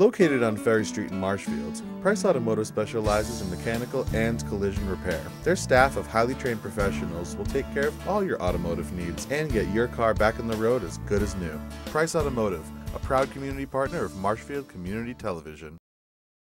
Located on Ferry Street in Marshfield, Price Automotive specializes in mechanical and collision repair. Their staff of highly trained professionals will take care of all your automotive needs and get your car back on the road as good as new. Price Automotive, a proud community partner of Marshfield Community Television.